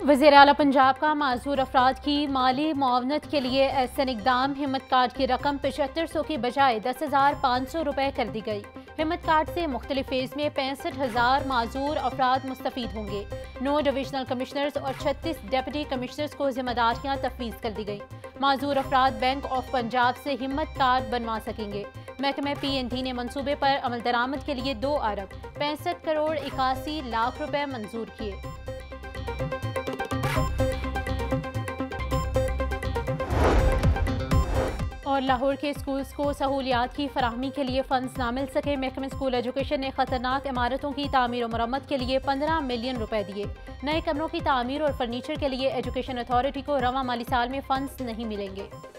वज़ीर आला पंजाब का माज़ूर अफराद की माली मुआवनत के लिए एहसन इक़दाम। हिम्मत कार्ड की रकम 7500 की बजाय 10,500 रुपये कर दी गई। हिम्मत कार्ड से मुख्तलिफ फेज़ में 65,000 माज़ूर अफराद मुस्तफ़ीद होंगे। 9 डिविजनल कमिश्नर्स और 36 डिप्टी कमिश्नर्स को जिम्मेदारियाँ तफवीज़ कर दी गई। माज़ूर अफराद बैंक ऑफ पंजाब से हिम्मत कार्ड बनवा सकेंगे। महकमे PND ने मनसूबे पर अमल दरामद के लिए 2 अरब 65 करोड़ 81 लाख रुपए मंजूर किए। और लाहौर के स्कूल्स को सहूलियात की फराहमी के लिए फंड्स ना मिल सके। महकमे स्कूल एजुकेशन ने खतरनाक इमारतों की तामीर और मरम्मत के लिए 15 मिलियन रुपए दिए। नए कमरों की तामीर और फर्नीचर के लिए एजुकेशन अथॉरिटी को रवां माली साल में फंड्स नहीं मिलेंगे।